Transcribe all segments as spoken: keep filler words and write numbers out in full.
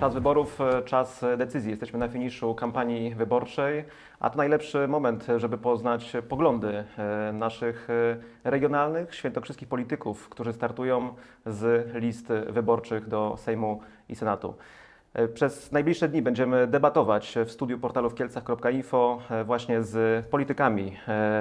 Czas wyborów, czas decyzji. Jesteśmy na finiszu kampanii wyborczej, a to najlepszy moment, żeby poznać poglądy naszych regionalnych, świętokrzyskich polityków, którzy startują z list wyborczych do Sejmu i Senatu. Przez najbliższe dni będziemy debatować w studiu portalu w kielcach kropka info właśnie z politykami.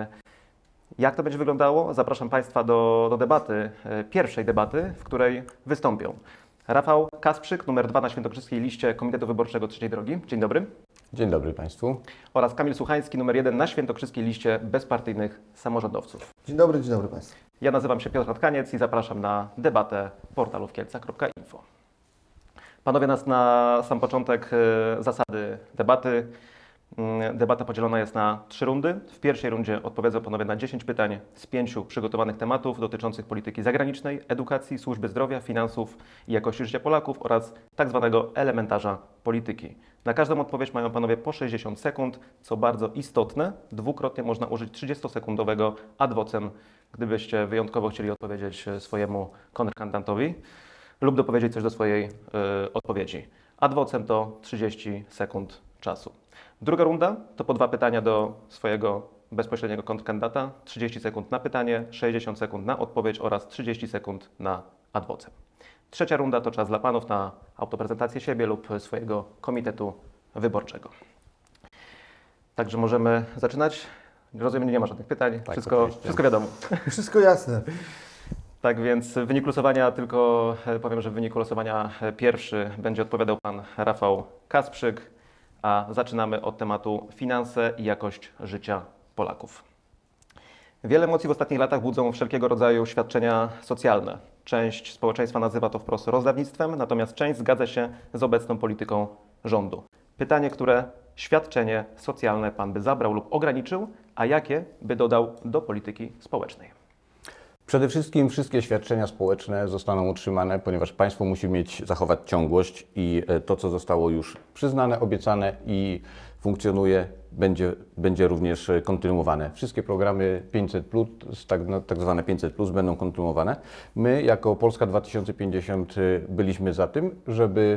Jak to będzie wyglądało? Zapraszam Państwa do, do debaty, pierwszej debaty, w której wystąpią Rafał Kasprzyk, numer dwa na świętokrzyskiej liście Komitetu Wyborczego Trzeciej Drogi. Dzień dobry. Dzień dobry Państwu. Oraz Kamil Słuchański, numer jeden na świętokrzyskiej liście bezpartyjnych samorządowców. Dzień dobry, dzień dobry Państwu. Ja nazywam się Piotr Tkaniec i zapraszam na debatę portalu w kielcach kropka info. Panowie, nas na sam początek zasady debaty. Debata podzielona jest na trzy rundy. W pierwszej rundzie odpowiedzą panowie na dziesięć pytań z pięciu przygotowanych tematów dotyczących polityki zagranicznej, edukacji, służby zdrowia, finansów i jakości życia Polaków oraz tak zwanego elementarza polityki. Na każdą odpowiedź mają panowie po sześćdziesiąt sekund, co bardzo istotne. Dwukrotnie można użyć trzydziestosekundowego ad vocem, gdybyście wyjątkowo chcieli odpowiedzieć swojemu kontrkandydatowi lub dopowiedzieć coś do swojej y, odpowiedzi. Ad vocem to trzydzieści sekund czasu. Druga runda to po dwa pytania do swojego bezpośredniego kontrkandydata, trzydzieści sekund na pytanie, sześćdziesiąt sekund na odpowiedź oraz trzydzieści sekund na ad vocem. Trzecia runda to czas dla panów na autoprezentację siebie lub swojego komitetu wyborczego. Także możemy zaczynać. Rozumiem, nie ma żadnych pytań. Tak, wszystko, wszystko wiadomo. Wszystko jasne. Tak więc w wyniku losowania, tylko powiem, że w wyniku losowania pierwszy będzie odpowiadał pan Rafał Kasprzyk, a zaczynamy od tematu finanse i jakość życia Polaków. Wiele emocji w ostatnich latach budzą wszelkiego rodzaju świadczenia socjalne. Część społeczeństwa nazywa to wprost rozdawnictwem, natomiast część zgadza się z obecną polityką rządu. Pytanie, które świadczenie socjalne pan by zabrał lub ograniczył, a jakie by dodał do polityki społecznej? Przede wszystkim wszystkie świadczenia społeczne zostaną utrzymane, ponieważ państwo musi mieć, zachować ciągłość i to, co zostało już przyznane, obiecane i funkcjonuje, będzie, będzie również kontynuowane. Wszystkie programy pięćset plus, tak, tak zwane pięćset plus będą kontynuowane. My jako Polska dwa tysiące pięćdziesiąt byliśmy za tym, żeby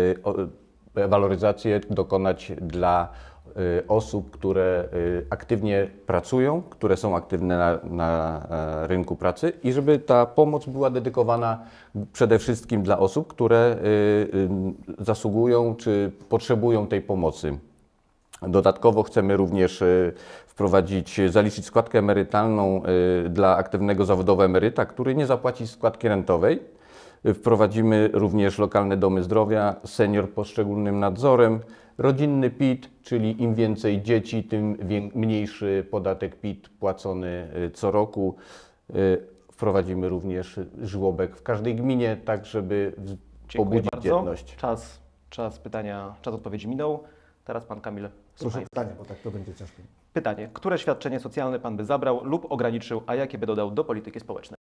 waloryzację dokonać dla osób, które aktywnie pracują, które są aktywne na, na rynku pracy i żeby ta pomoc była dedykowana przede wszystkim dla osób, które zasługują czy potrzebują tej pomocy. Dodatkowo chcemy również wprowadzić, zaliczyć składkę emerytalną dla aktywnego zawodowo emeryta, który nie zapłaci składki rentowej. Wprowadzimy również lokalne domy zdrowia, senior pod szczególnym nadzorem, rodzinny P I T, czyli im więcej dzieci, tym mniejszy podatek P I T płacony co roku. Wprowadzimy również żłobek w każdej gminie, tak żeby pobudzić dzietność. Czas, czas pytania, czas odpowiedzi minął. Teraz pan Kamil Słuchański. Proszę pytanie, bo tak to będzie ciężko. Pytanie. Które świadczenie socjalne pan by zabrał lub ograniczył, a jakie by dodał do polityki społecznej?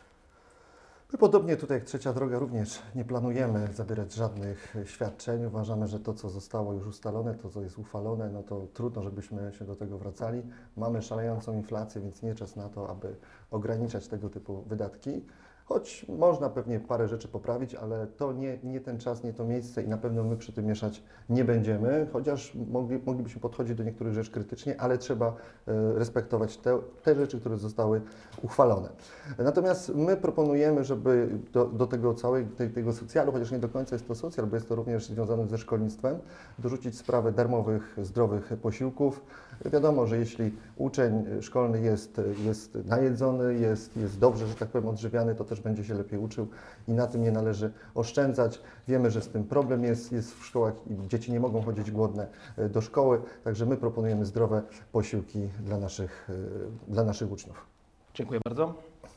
My podobnie tutaj jak Trzecia Droga również nie planujemy zabierać żadnych świadczeń. Uważamy, że to, co zostało już ustalone, to, co jest uchwalone, no to trudno, żebyśmy się do tego wracali. Mamy szalejącą inflację, więc nie czas na to, aby ograniczać tego typu wydatki. Choć można pewnie parę rzeczy poprawić, ale to nie, nie ten czas, nie to miejsce i na pewno my przy tym mieszać nie będziemy, chociaż mogli, moglibyśmy podchodzić do niektórych rzeczy krytycznie, ale trzeba e, respektować te, te rzeczy, które zostały uchwalone. Natomiast my proponujemy, żeby do, do tego całego tej, tego socjalu, chociaż nie do końca jest to socjal, bo jest to również związane ze szkolnictwem, dorzucić sprawę darmowych, zdrowych posiłków. Wiadomo, że jeśli uczeń szkolny jest, jest najedzony, jest, jest dobrze, że tak powiem, odżywiany, to też będzie się lepiej uczył i na tym nie należy oszczędzać. Wiemy, że z tym problem jest, jest w szkołach i dzieci nie mogą chodzić głodne do szkoły, także my proponujemy zdrowe posiłki dla naszych, dla naszych uczniów. Dziękuję bardzo.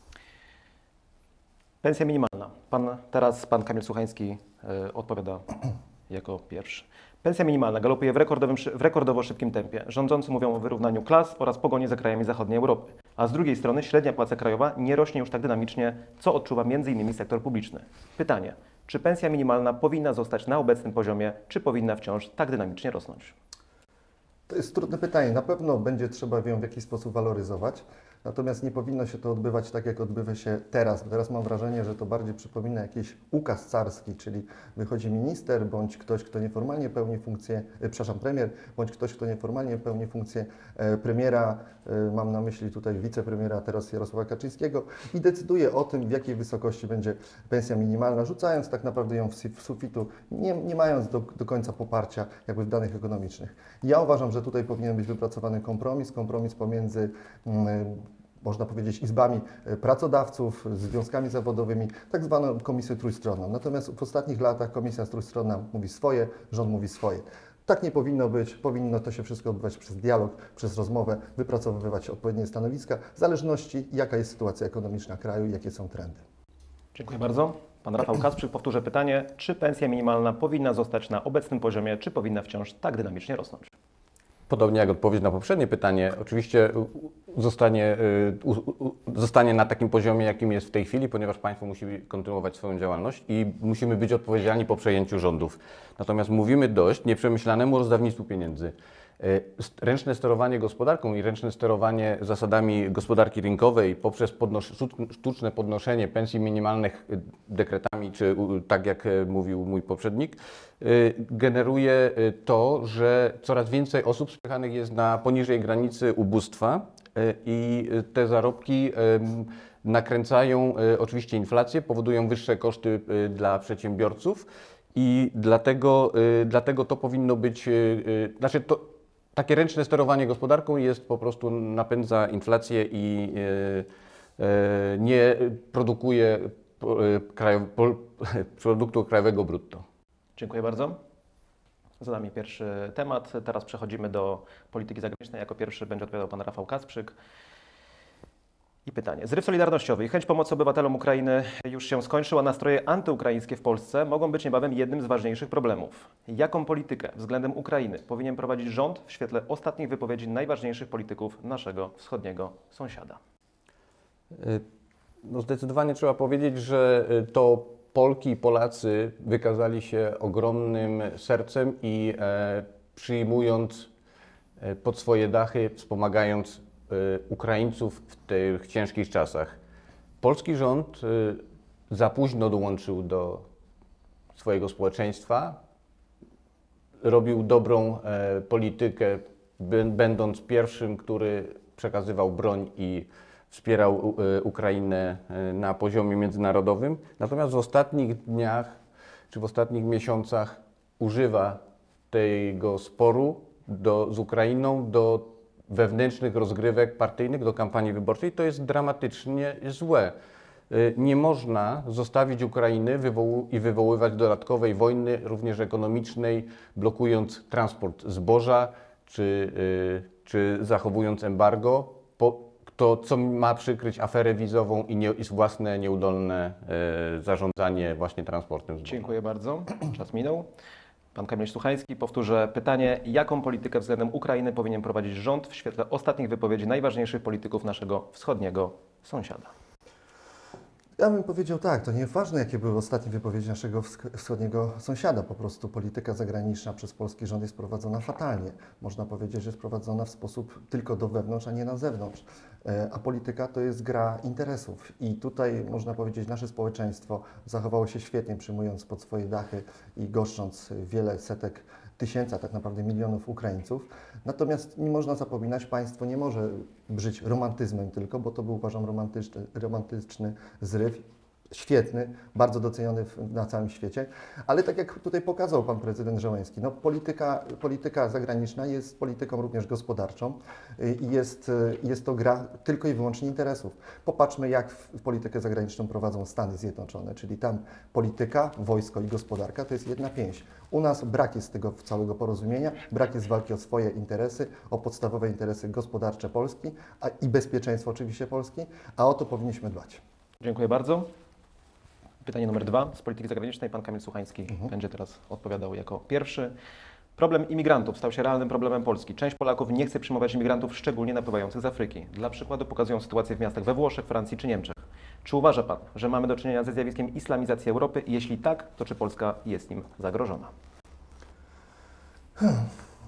Pensja minimalna. Pan, teraz pan Kamil Słuchański y, odpowiada jako pierwszy. Pensja minimalna galopuje w, rekordowym, w rekordowo szybkim tempie. Rządzący mówią o wyrównaniu klas oraz pogoni za krajami zachodniej Europy. A z drugiej strony średnia płaca krajowa nie rośnie już tak dynamicznie, co odczuwa między innymi sektor publiczny. Pytanie, czy pensja minimalna powinna zostać na obecnym poziomie, czy powinna wciąż tak dynamicznie rosnąć? To jest trudne pytanie. Na pewno będzie trzeba ją w jakiś sposób waloryzować. Natomiast nie powinno się to odbywać tak, jak odbywa się teraz. Teraz mam wrażenie, że to bardziej przypomina jakiś ukaz carski, czyli wychodzi minister, bądź ktoś, kto nieformalnie pełni funkcję, e, przepraszam, premier, bądź ktoś, kto nieformalnie pełni funkcję e, premiera, e, mam na myśli tutaj wicepremiera teraz Jarosława Kaczyńskiego, i decyduje o tym, w jakiej wysokości będzie pensja minimalna, rzucając tak naprawdę ją w, w sufitu, nie, nie mając do, do końca poparcia jakby w danych ekonomicznych. Ja uważam, że tutaj powinien być wypracowany kompromis, kompromis pomiędzy mm, można powiedzieć, izbami pracodawców, związkami zawodowymi, tak zwaną komisję trójstronną. Natomiast w ostatnich latach komisja trójstronna mówi swoje, rząd mówi swoje. Tak nie powinno być, powinno to się wszystko odbywać przez dialog, przez rozmowę, wypracowywać odpowiednie stanowiska, w zależności jaka jest sytuacja ekonomiczna kraju i jakie są trendy. Dziękuję bardzo. Pan Rafał Kasprzyk powtórzę pytanie, czy pensja minimalna powinna zostać na obecnym poziomie, czy powinna wciąż tak dynamicznie rosnąć? Podobnie jak odpowiedź na poprzednie pytanie, oczywiście zostanie, zostanie na takim poziomie, jakim jest w tej chwili, ponieważ państwo musi kontynuować swoją działalność i musimy być odpowiedzialni po przejęciu rządów. Natomiast mówimy dość nieprzemyślanemu rozdawnictwu pieniędzy. Ręczne sterowanie gospodarką i ręczne sterowanie zasadami gospodarki rynkowej poprzez podnos- sztuczne podnoszenie pensji minimalnych dekretami, czy tak jak mówił mój poprzednik, generuje to, że coraz więcej osób spychanych jest na poniżej granicy ubóstwa i te zarobki nakręcają oczywiście inflację, powodują wyższe koszty dla przedsiębiorców i dlatego, dlatego to powinno być, znaczy to takie ręczne sterowanie gospodarką jest po prostu napędza inflację i nie produkuje produktu krajowego brutto. Dziękuję bardzo. Za nami pierwszy temat. Teraz przechodzimy do polityki zagranicznej. Jako pierwszy będzie odpowiadał pan Rafał Kasprzyk. I pytanie. Zryw solidarnościowy i chęć pomocy obywatelom Ukrainy już się skończył, a nastroje antyukraińskie w Polsce mogą być niebawem jednym z ważniejszych problemów. Jaką politykę względem Ukrainy powinien prowadzić rząd w świetle ostatnich wypowiedzi najważniejszych polityków naszego wschodniego sąsiada? No zdecydowanie trzeba powiedzieć, że to Polki i Polacy wykazali się ogromnym sercem i e, przyjmując e, pod swoje dachy, wspomagając e, Ukraińców w tych ciężkich czasach. Polski rząd e, za późno dołączył do swojego społeczeństwa, robił dobrą e, politykę, będąc pierwszym, który przekazywał broń i wspierał Ukrainę na poziomie międzynarodowym. Natomiast w ostatnich dniach czy w ostatnich miesiącach używa tego sporu do, z Ukrainą do wewnętrznych rozgrywek partyjnych, do kampanii wyborczej. To jest dramatycznie złe. Nie można zostawić Ukrainy wywoł- i wywoływać dodatkowej wojny, również ekonomicznej, blokując transport zboża czy, czy zachowując embargo. Po, To, co ma przykryć aferę wizową i, nie, i własne nieudolne e, zarządzanie właśnie transportem. Dziękuję bardzo. Czas minął. Pan Kamil Słuchański powtórzę pytanie. Jaką politykę względem Ukrainy powinien prowadzić rząd w świetle ostatnich wypowiedzi najważniejszych polityków naszego wschodniego sąsiada? Ja bym powiedział tak, to nieważne, jakie były ostatnie wypowiedzi naszego wschodniego sąsiada, po prostu polityka zagraniczna przez polski rząd jest prowadzona fatalnie. Można powiedzieć, że jest prowadzona w sposób tylko do wewnątrz, a nie na zewnątrz. A polityka to jest gra interesów i tutaj można powiedzieć, nasze społeczeństwo zachowało się świetnie, przyjmując pod swoje dachy i goszcząc wiele setek tysięcy, a tak naprawdę milionów Ukraińców. Natomiast nie można zapominać, państwo nie może żyć romantyzmem tylko, bo to był, uważam, romantyczny, romantyczny zryw, świetny, bardzo doceniony w, na całym świecie, ale tak jak tutaj pokazał pan prezydent Zełenski, no polityka, polityka zagraniczna jest polityką również gospodarczą i jest, jest to gra tylko i wyłącznie interesów. Popatrzmy, jak w politykę zagraniczną prowadzą Stany Zjednoczone, czyli tam polityka, wojsko i gospodarka to jest jedna pięść. U nas brak jest tego całego porozumienia, brak jest walki o swoje interesy, o podstawowe interesy gospodarcze Polski a, i bezpieczeństwo oczywiście Polski, a o to powinniśmy dbać. Dziękuję bardzo. Pytanie numer dwa z polityki zagranicznej. Pan Kamil Słuchański Mhm. będzie teraz odpowiadał jako pierwszy. Problem imigrantów stał się realnym problemem Polski. Część Polaków nie chce przyjmować imigrantów, szczególnie napływających z Afryki. Dla przykładu pokazują sytuację w miastach we Włoszech, Francji czy Niemczech. Czy uważa Pan, że mamy do czynienia ze zjawiskiem islamizacji Europy? Jeśli tak, to czy Polska jest nim zagrożona? Hmm.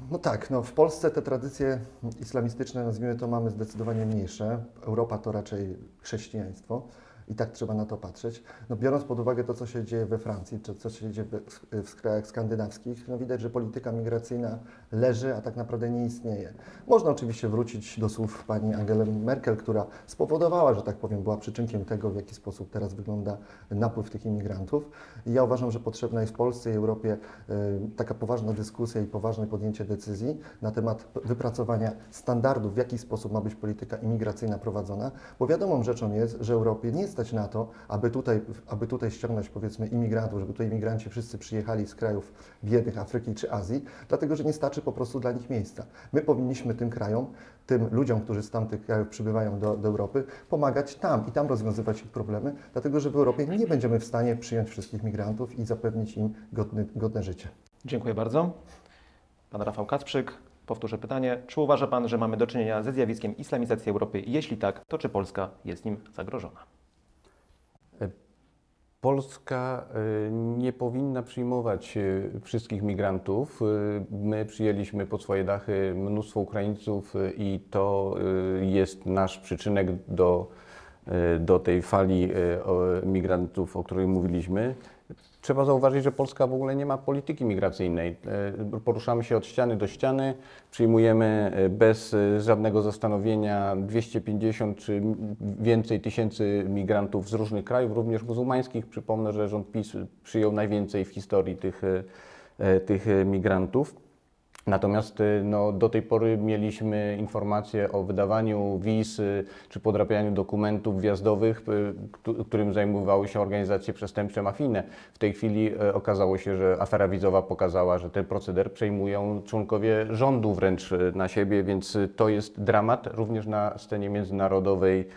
No tak, no w Polsce te tradycje islamistyczne, nazwijmy to, mamy zdecydowanie mniejsze. Europa to raczej chrześcijaństwo i tak trzeba na to patrzeć. No biorąc pod uwagę to, co się dzieje we Francji, czy co się dzieje w, w krajach skandynawskich, no widać, że polityka migracyjna leży, a tak naprawdę nie istnieje. Można oczywiście wrócić do słów pani Angeli Merkel, która spowodowała, że tak powiem, była przyczynkiem tego, w jaki sposób teraz wygląda napływ tych imigrantów. I ja uważam, że potrzebna jest w Polsce i Europie y, taka poważna dyskusja i poważne podjęcie decyzji na temat wypracowania standardów, w jaki sposób ma być polityka imigracyjna prowadzona, bo wiadomą rzeczą jest, że Europie nie stać na to, aby tutaj, aby tutaj ściągnąć, powiedzmy, imigrantów, żeby tutaj imigranci wszyscy przyjechali z krajów biednych Afryki czy Azji, dlatego że nie starczy po prostu dla nich miejsca. My powinniśmy tym krajom, tym ludziom, którzy z tamtych krajów przybywają do, do Europy, pomagać tam i tam rozwiązywać ich problemy, dlatego że w Europie nie będziemy w stanie przyjąć wszystkich migrantów i zapewnić im godny, godne życie. Dziękuję bardzo. Pan Rafał Kasprzyk, powtórzę pytanie. Czy uważa Pan, że mamy do czynienia ze zjawiskiem islamizacji Europy? Jeśli tak, to czy Polska jest nim zagrożona? Polska nie powinna przyjmować wszystkich migrantów. My przyjęliśmy pod swoje dachy mnóstwo Ukraińców i to jest nasz przyczynek do, do tej fali migrantów, o której mówiliśmy. Trzeba zauważyć, że Polska w ogóle nie ma polityki migracyjnej. Poruszamy się od ściany do ściany, przyjmujemy bez żadnego zastanowienia dwieście pięćdziesiąt czy więcej tysięcy migrantów z różnych krajów, również muzułmańskich. Przypomnę, że rząd PiS przyjął najwięcej w historii tych, tych migrantów. Natomiast no, do tej pory mieliśmy informacje o wydawaniu wiz czy podrabianiu dokumentów wjazdowych, którym zajmowały się organizacje przestępcze mafijne. W tej chwili okazało się, że afera wizowa pokazała, że ten proceder przejmują członkowie rządu wręcz na siebie, więc to jest dramat również na scenie międzynarodowej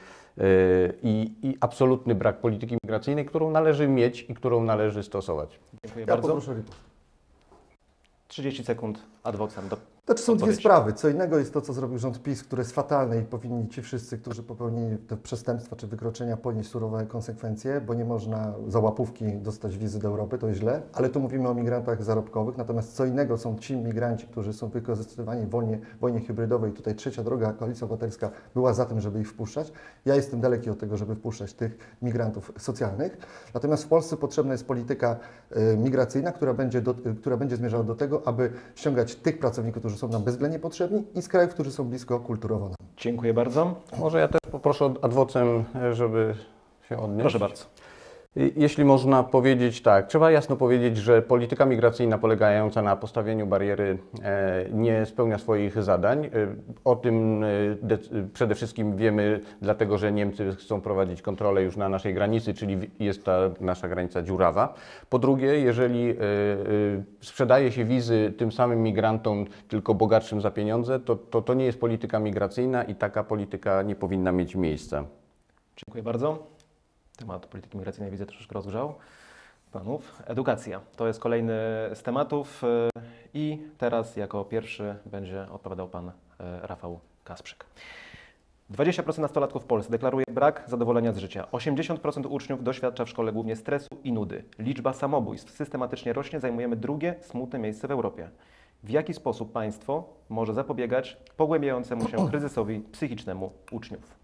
i, i absolutny brak polityki migracyjnej, którą należy mieć i którą należy stosować. Dziękuję Ja bardzo. poproszę ripost. trzydzieści sekund ad vocem. Do... To są dwie odpowiedzi. sprawy. Co innego jest to, co zrobił rząd PiS, które jest fatalne i powinni ci wszyscy, którzy popełnili te przestępstwa czy wykroczenia, ponieść surowe konsekwencje, bo nie można za łapówki dostać wizy do Europy, to źle, ale tu mówimy o migrantach zarobkowych. Natomiast co innego są ci migranci, którzy są wykorzystywani w wojnie, wojnie hybrydowej. Tutaj trzecia droga, Koalicja Obywatelska była za tym, żeby ich wpuszczać. Ja jestem daleki od tego, żeby wpuszczać tych migrantów socjalnych. Natomiast w Polsce potrzebna jest polityka y, migracyjna, która będzie, do, y, która będzie zmierzała do tego, aby ściągać tych pracowników, którzy są nam bezwzględnie potrzebni i z krajów, którzy są blisko kulturowo nam. Dziękuję bardzo. Może ja też poproszę ad vocem, żeby się odnieść. Proszę bardzo. Jeśli można powiedzieć tak, trzeba jasno powiedzieć, że polityka migracyjna polegająca na postawieniu bariery nie spełnia swoich zadań. O tym przede wszystkim wiemy dlatego, że Niemcy chcą prowadzić kontrolę już na naszej granicy, czyli jest ta nasza granica dziurawa. Po drugie, jeżeli sprzedaje się wizy tym samym migrantom, tylko bogatszym za pieniądze, to, to, to nie jest polityka migracyjna i taka polityka nie powinna mieć miejsca. Dziękuję bardzo. Temat polityki migracyjnej widzę troszeczkę rozgrzał panów. Edukacja to jest kolejny z tematów i teraz jako pierwszy będzie odpowiadał pan Rafał Kasprzyk. dwadzieścia procent nastolatków w Polsce deklaruje brak zadowolenia z życia. osiemdziesiąt procent uczniów doświadcza w szkole głównie stresu i nudy. Liczba samobójstw systematycznie rośnie, zajmujemy drugie smutne miejsce w Europie. W jaki sposób państwo może zapobiegać pogłębiającemu się kryzysowi psychicznemu uczniów?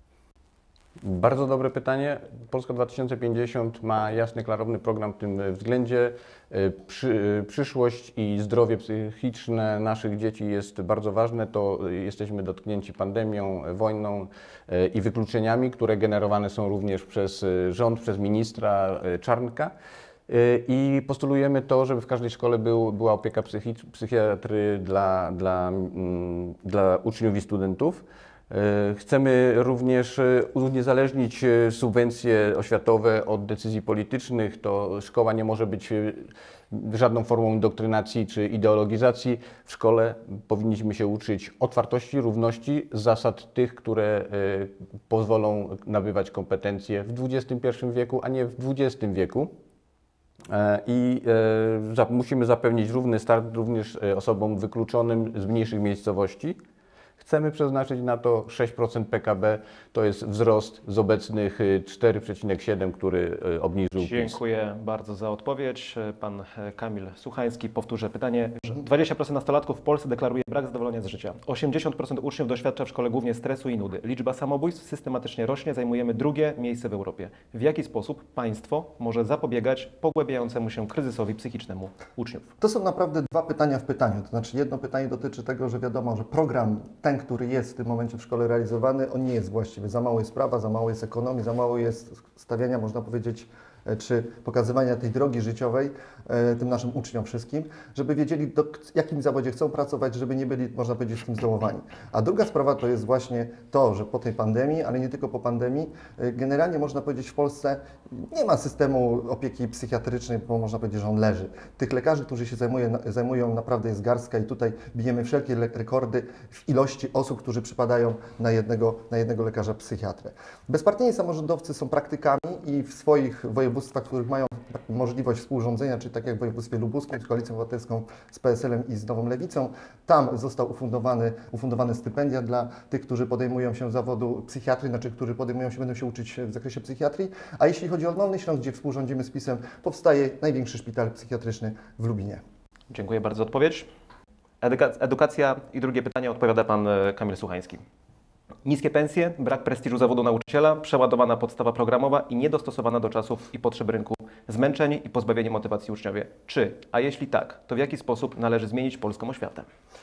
Bardzo dobre pytanie. Polska dwa tysiące pięćdziesiąt ma jasny, klarowny program w tym względzie. Przy, przyszłość i zdrowie psychiczne naszych dzieci jest bardzo ważne. To jesteśmy dotknięci pandemią, wojną i wykluczeniami, które generowane są również przez rząd, przez ministra Czarnka. I postulujemy to, żeby w każdej szkole był, była opieka psychiatry dla, dla, dla uczniów i studentów. Chcemy również uniezależnić subwencje oświatowe od decyzji politycznych. To szkoła nie może być żadną formą indoktrynacji czy ideologizacji. W szkole powinniśmy się uczyć otwartości, równości, zasad tych, które pozwolą nabywać kompetencje w dwudziestym pierwszym wieku, a nie w dwudziestym wieku. I musimy zapewnić równy start również osobom wykluczonym z mniejszych miejscowości. chcemy przeznaczyć na to sześć procent P K B, to jest wzrost z obecnych cztery przecinek siedem, który obniżył PiS. Dziękuję bardzo za odpowiedź. Pan Kamil Suchański, powtórzę pytanie. dwadzieścia procent nastolatków w Polsce deklaruje brak zadowolenia z życia. osiemdziesiąt procent uczniów doświadcza w szkole głównie stresu i nudy. Liczba samobójstw systematycznie rośnie, zajmujemy drugie miejsce w Europie. W jaki sposób państwo może zapobiegać pogłębiającemu się kryzysowi psychicznemu uczniów? To są naprawdę dwa pytania w pytaniu. To znaczy jedno pytanie dotyczy tego, że wiadomo, że program ten, który jest w tym momencie w szkole realizowany, on nie jest właściwy. Za mało jest prawa, za mało jest ekonomii, za mało jest stawiania, można powiedzieć, czy pokazywania tej drogi życiowej e, tym naszym uczniom wszystkim, żeby wiedzieli, do jakim zawodzie chcą pracować, żeby nie byli, można powiedzieć, z tym zdołowani. A druga sprawa to jest właśnie to, że po tej pandemii, ale nie tylko po pandemii, e, generalnie można powiedzieć w Polsce nie ma systemu opieki psychiatrycznej, bo można powiedzieć, że on leży. Tych lekarzy, którzy się zajmuje, zajmują, naprawdę jest garstka i tutaj bijemy wszelkie rekordy w ilości osób, którzy przypadają na jednego, na jednego lekarza psychiatrę. Bezpartyjni samorządowcy są praktykami i w swoich województwach, w których mają możliwość współrządzenia, czyli tak jak w województwie lubuskim z Koalicją Obywatelską, z P S L-em i z Nową Lewicą, tam został ufundowany, ufundowane stypendia dla tych, którzy podejmują się zawodu psychiatry, znaczy, którzy podejmują się, będą się uczyć w zakresie psychiatrii. A jeśli chodzi o Dolny Śląsk, gdzie współrządzimy z PiS-em, powstaje największy szpital psychiatryczny w Lubinie. Dziękuję bardzo za odpowiedź. Eduka- edukacja i drugie pytanie odpowiada pan Kamil Suchański. Niskie pensje, brak prestiżu zawodu nauczyciela, przeładowana podstawa programowa i niedostosowana do czasów i potrzeb rynku, zmęczeni i pozbawieni motywacji uczniowie. Czy, a jeśli tak, to w jaki sposób należy zmienić polską oświatę?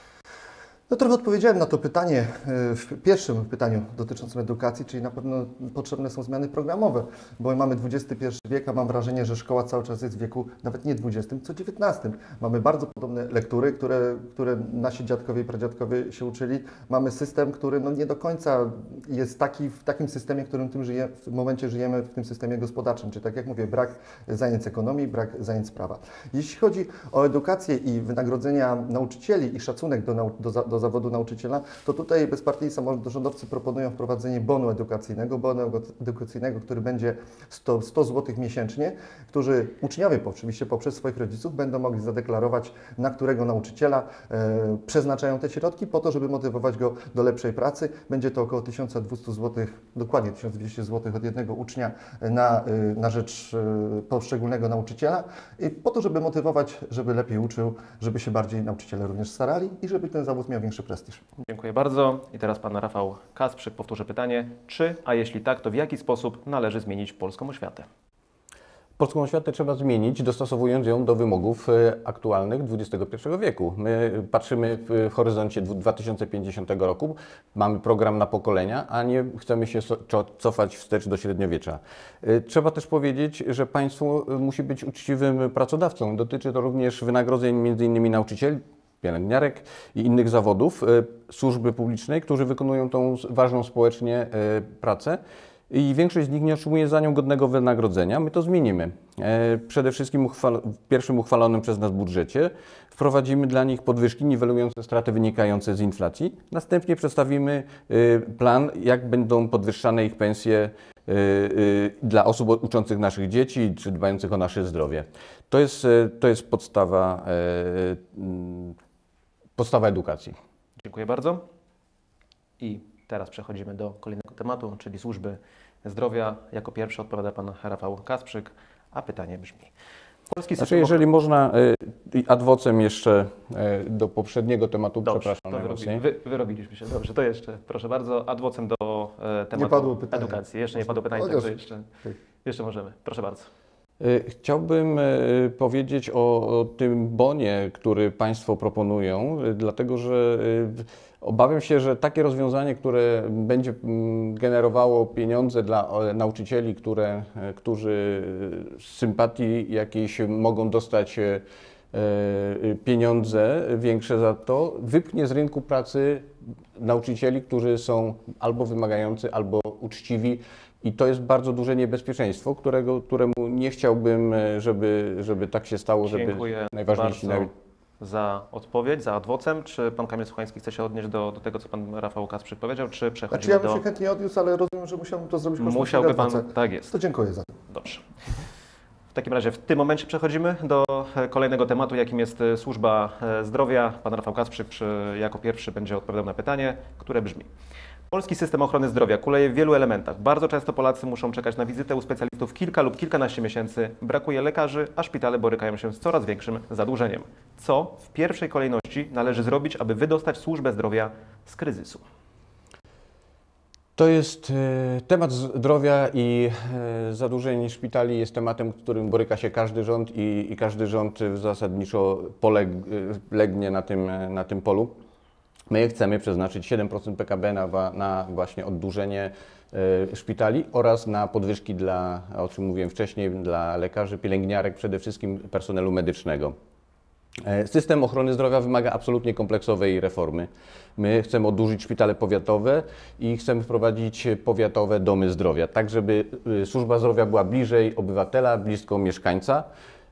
No trochę odpowiedziałem na to pytanie w pierwszym pytaniu dotyczącym edukacji, czyli na pewno potrzebne są zmiany programowe, bo mamy dwudziesty pierwszy wiek, a mam wrażenie, że szkoła cały czas jest w wieku nawet nie dwudziestym, co dziewiętnastym. Mamy bardzo podobne lektury, które, które nasi dziadkowie i pradziadkowie się uczyli. Mamy system, który no nie do końca jest taki w takim systemie, w którym tym żyje, w tym momencie żyjemy, w tym systemie gospodarczym, czyli tak jak mówię, brak zajęć ekonomii, brak zajęć prawa. Jeśli chodzi o edukację i wynagrodzenia nauczycieli i szacunek do, nau do, do zawodu nauczyciela, to tutaj bezpartyjni samorządowcy proponują wprowadzenie bonu edukacyjnego, bonu edukacyjnego, który będzie sto złotych miesięcznie, którzy uczniowie oczywiście poprzez swoich rodziców będą mogli zadeklarować, na którego nauczyciela e, przeznaczają te środki po to, żeby motywować go do lepszej pracy. Będzie to około tysiąc dwieście złotych, dokładnie tysiąc dwieście złotych od jednego ucznia na, na rzecz e, poszczególnego nauczyciela i po to, żeby motywować, żeby lepiej uczył, żeby się bardziej nauczyciele również starali i żeby ten zawód miał większy prestiż. Dziękuję bardzo. I teraz pan Rafał Kasprzyk powtórzy pytanie. Czy, a jeśli tak, to w jaki sposób należy zmienić polską oświatę? Polską oświatę trzeba zmienić, dostosowując ją do wymogów aktualnych dwudziestego pierwszego wieku. My patrzymy w horyzoncie dwa tysiące pięćdziesiątego roku, mamy program na pokolenia, a nie chcemy się cofać wstecz do średniowiecza. Trzeba też powiedzieć, że państwo musi być uczciwym pracodawcą. Dotyczy to również wynagrodzeń między innymi nauczycieli, pielęgniarek i innych zawodów służby publicznej, którzy wykonują tą ważną społecznie pracę. I większość z nich nie otrzymuje za nią godnego wynagrodzenia. My to zmienimy. Przede wszystkim uchwal w pierwszym uchwalonym przez nas budżecie wprowadzimy dla nich podwyżki niwelujące straty wynikające z inflacji. Następnie przedstawimy plan, jak będą podwyższane ich pensje dla osób uczących naszych dzieci czy dbających o nasze zdrowie. To jest, to jest podstawa, podstawa edukacji. Dziękuję bardzo. I teraz przechodzimy do kolejnego tematu, czyli służby zdrowia. Jako pierwszy odpowiada pan Rafał Kasprzyk, a pytanie brzmi. Polski Znaczy, system... jeżeli można, ad vocem jeszcze do poprzedniego tematu, Dobrze, przepraszam to najmocniej. Wy, wyrobiliśmy się. Dobrze, to jeszcze, proszę bardzo, ad vocem do e, tematu Nie padło pytanie. edukacji. Jeszcze nie padło pytanie, Chociaż- także jeszcze, jeszcze możemy. Proszę bardzo. Chciałbym powiedzieć o, o tym bonie, który Państwo proponują, dlatego że obawiam się, że takie rozwiązanie, które będzie generowało pieniądze dla nauczycieli, które, którzy z sympatii jakiejś mogą dostać pieniądze większe za to, wypchnie z rynku pracy nauczycieli, którzy są albo wymagający, albo uczciwi. I to jest bardzo duże niebezpieczeństwo, którego, któremu nie chciałbym, żeby, żeby tak się stało, żeby Dziękuję najważniejsi bardzo nawi- za odpowiedź, za ad vocem. Czy pan Kamil Suchański chce się odnieść do, do tego, co pan Rafał Kasprzyk powiedział, czy Znaczy przechodzimy ja bym do... się chętnie odniósł, ale rozumiem, że musiałbym to zrobić kosztem Musiałby pan... adwokat. Tak jest. To dziękuję za to. Dobrze. W takim razie w tym momencie przechodzimy do kolejnego tematu, jakim jest służba zdrowia. Pan Rafał Kasprzyk jako pierwszy będzie odpowiadał na pytanie, które brzmi: polski system ochrony zdrowia kuleje w wielu elementach. Bardzo często Polacy muszą czekać na wizytę u specjalistów kilka lub kilkanaście miesięcy. Brakuje lekarzy, a szpitale borykają się z coraz większym zadłużeniem. Co w pierwszej kolejności należy zrobić, aby wydostać służbę zdrowia z kryzysu? To jest e, temat zdrowia i e, zadłużeń szpitali jest tematem, którym boryka się każdy rząd i, i każdy rząd zasadniczo polegnie na tym, na tym polu. My chcemy przeznaczyć siedem procent P K B na, na właśnie oddłużenie e, szpitali oraz na podwyżki dla, o czym mówiłem wcześniej, dla lekarzy, pielęgniarek, przede wszystkim personelu medycznego. System ochrony zdrowia wymaga absolutnie kompleksowej reformy. My chcemy oddłużyć szpitale powiatowe i chcemy wprowadzić powiatowe domy zdrowia, tak żeby służba zdrowia była bliżej obywatela, blisko mieszkańca.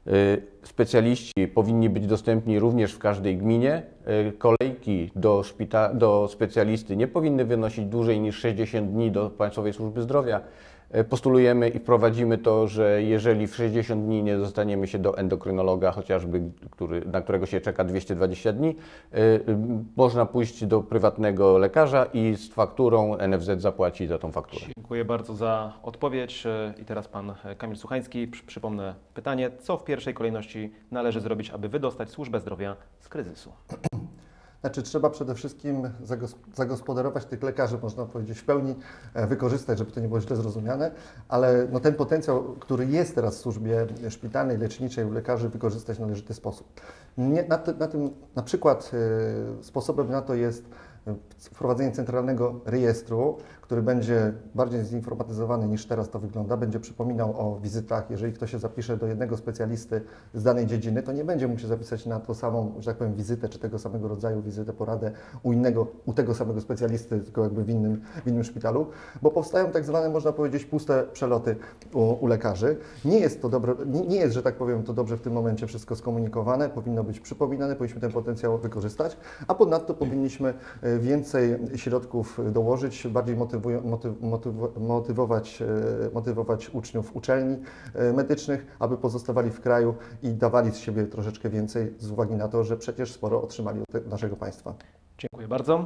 Specjaliści powinni być dostępni również w każdej gminie. Kolejki do, szpita- do specjalisty nie powinny wynosić dłużej niż sześćdziesiąt dni do Państwowej Służby Zdrowia. Postulujemy i wprowadzimy to, że jeżeli w sześćdziesiąt dni nie dostaniemy się do endokrynologa, chociażby, który, na którego się czeka dwieście dwadzieścia dni, yy, można pójść do prywatnego lekarza i z fakturą N F Z zapłaci za tą fakturę. Dziękuję bardzo za odpowiedź. I teraz pan Kamil Suchański. Przypomnę pytanie, co w pierwszej kolejności należy zrobić, aby wydostać służbę zdrowia z kryzysu? Znaczy trzeba przede wszystkim zagospodarować tych lekarzy, można powiedzieć, w pełni wykorzystać, żeby to nie było źle zrozumiane, ale no ten potencjał, który jest teraz w służbie szpitalnej, leczniczej u lekarzy, wykorzystać w należyty sposób. Nie, na, ty, na tym na przykład y, sposobem na to jest wprowadzenie centralnego rejestru, który będzie bardziej zinformatyzowany niż teraz to wygląda, będzie przypominał o wizytach. Jeżeli ktoś się zapisze do jednego specjalisty z danej dziedziny, to nie będzie mógł się zapisać na tą samą, że tak powiem, wizytę, czy tego samego rodzaju wizytę, poradę u innego, u tego samego specjalisty, tylko jakby w innym, w innym szpitalu, bo powstają tak zwane, można powiedzieć, puste przeloty u, u lekarzy. Nie jest to dobre, nie, nie jest, że tak powiem, to dobrze w tym momencie wszystko skomunikowane, powinno być przypominane, powinniśmy ten potencjał wykorzystać, a ponadto powinniśmy więcej środków dołożyć, bardziej motywują, motyw, motyw, motywować, motywować uczniów uczelni medycznych, aby pozostawali w kraju i dawali z siebie troszeczkę więcej z uwagi na to, że przecież sporo otrzymali od naszego państwa. Dziękuję bardzo.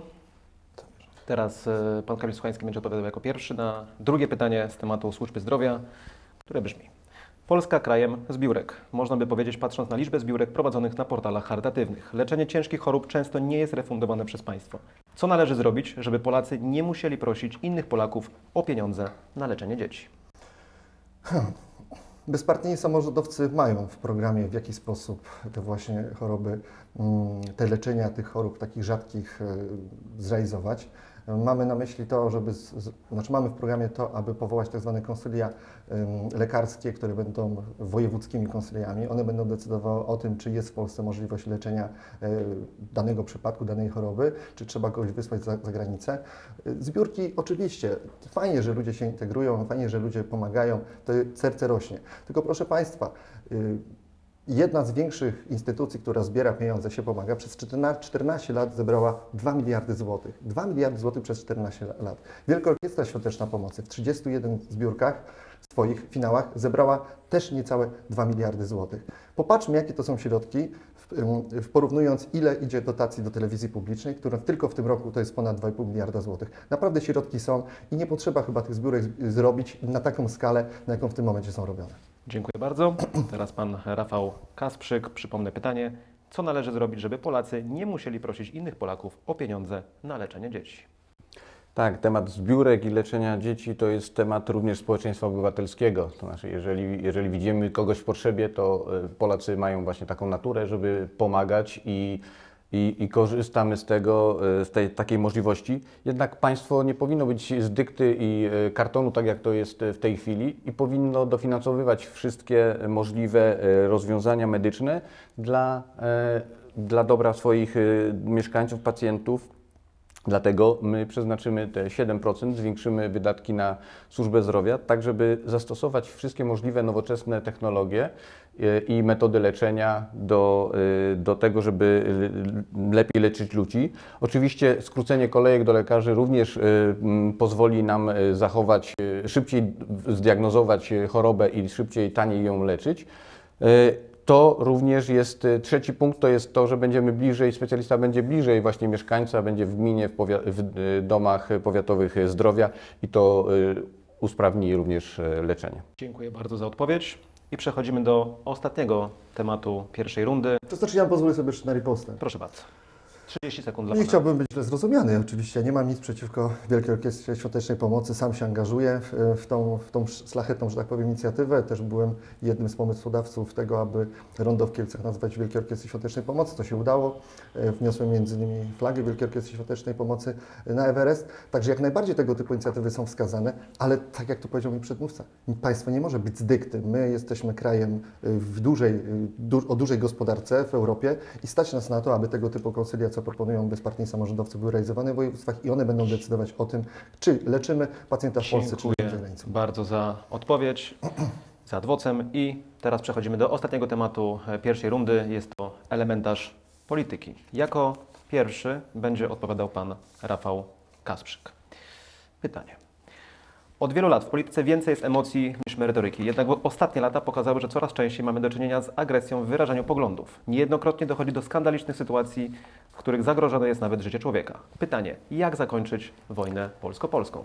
Teraz pan Kamil Suchański będzie odpowiadał jako pierwszy na drugie pytanie z tematu służby zdrowia, które brzmi: Polska krajem zbiórek. Można by powiedzieć, patrząc na liczbę zbiórek prowadzonych na portalach charytatywnych. Leczenie ciężkich chorób często nie jest refundowane przez państwo. Co należy zrobić, żeby Polacy nie musieli prosić innych Polaków o pieniądze na leczenie dzieci? Hmm. Bezpartyjni samorządowcy mają w programie, w jaki sposób te właśnie choroby, te leczenia tych chorób takich rzadkich zrealizować. Mamy na myśli to, żeby, z, z, znaczy mamy w programie to, aby powołać tak zwane konsylia y, lekarskie, które będą wojewódzkimi konsyliami. One będą decydowały o tym, czy jest w Polsce możliwość leczenia y, danego przypadku, danej choroby, czy trzeba kogoś wysłać za, za granicę. Y, zbiórki oczywiście, fajnie, że ludzie się integrują, fajnie, że ludzie pomagają, to serce rośnie. Tylko proszę Państwa, y, jedna z większych instytucji, która zbiera pieniądze, się pomaga, przez czternaście lat zebrała dwa miliardy złotych. dwa miliardy złotych przez czternaście lat. Wielka Orkiestra Świąteczna Pomocy w trzydziestu jeden zbiórkach, swoich finałach, zebrała też niecałe dwa miliardy złotych. Popatrzmy, jakie to są środki, w, porównując, ile idzie dotacji do telewizji publicznej, która tylko w tym roku to jest ponad dwa i pół miliarda złotych. Naprawdę środki są i nie potrzeba chyba tych zbiórek zrobić na taką skalę, na jaką w tym momencie są robione. Dziękuję bardzo. Teraz pan Rafał Kasprzyk. Przypomnę pytanie: co należy zrobić, żeby Polacy nie musieli prosić innych Polaków o pieniądze na leczenie dzieci? Tak, temat zbiórek i leczenia dzieci to jest temat również społeczeństwa obywatelskiego. To znaczy, jeżeli, jeżeli widzimy kogoś w potrzebie, to Polacy mają właśnie taką naturę, żeby pomagać i I, i korzystamy z tego, z tej takiej możliwości. Jednak państwo nie powinno być z dykty i kartonu, tak jak to jest w tej chwili, i powinno dofinansowywać wszystkie możliwe rozwiązania medyczne dla, dla dobra swoich mieszkańców, pacjentów. Dlatego my przeznaczymy te siedem procent, zwiększymy wydatki na służbę zdrowia, tak żeby zastosować wszystkie możliwe nowoczesne technologie i metody leczenia do, do tego, żeby lepiej leczyć ludzi. Oczywiście skrócenie kolejek do lekarzy również pozwoli nam zachować, szybciej zdiagnozować chorobę i szybciej, taniej ją leczyć. To również jest trzeci punkt, to jest to, że będziemy bliżej, specjalista będzie bliżej właśnie mieszkańca, będzie w gminie, w, powi- w domach powiatowych zdrowia i to usprawni również leczenie. Dziękuję bardzo za odpowiedź i przechodzimy do ostatniego tematu pierwszej rundy. To znaczy, ja pozwolę sobie jeszcze na ripostę. Proszę bardzo. trzydzieści sekund dla Nie pana. chciałbym być źle zrozumiany. Oczywiście nie mam nic przeciwko Wielkiej Orkiestrze Świątecznej Pomocy. Sam się angażuję w, w, tą, w tą szlachetną, że tak powiem, inicjatywę. Też byłem jednym z pomysłodawców tego, aby rondo w Kielcach nazwać Wielkiej Orkiestry Świątecznej Pomocy. To się udało. Wniosłem między innymi flagę Wielkiej Orkiestry Świątecznej Pomocy na Everest. Także jak najbardziej tego typu inicjatywy są wskazane, ale tak jak tu powiedział mój przedmówca, państwo nie może być z dykty. My jesteśmy krajem w dużej, du, o dużej gospodarce w Europie i stać nas na to, aby tego typu konsylia, co proponują bezpartyjni samorządowcy, były realizowane w województwach i one będą decydować o tym, czy leczymy pacjenta w Polsce, czy Dziękuję za granicą. bardzo za odpowiedź, za adwocem i teraz przechodzimy do ostatniego tematu pierwszej rundy. Jest to elementarz polityki. Jako pierwszy będzie odpowiadał pan Rafał Kasprzyk. Pytanie. Od wielu lat w polityce więcej jest emocji niż merytoryki, jednak ostatnie lata pokazały, że coraz częściej mamy do czynienia z agresją w wyrażaniu poglądów. Niejednokrotnie dochodzi do skandalicznych sytuacji, w których zagrożone jest nawet życie człowieka. Pytanie, jak zakończyć wojnę polsko-polską?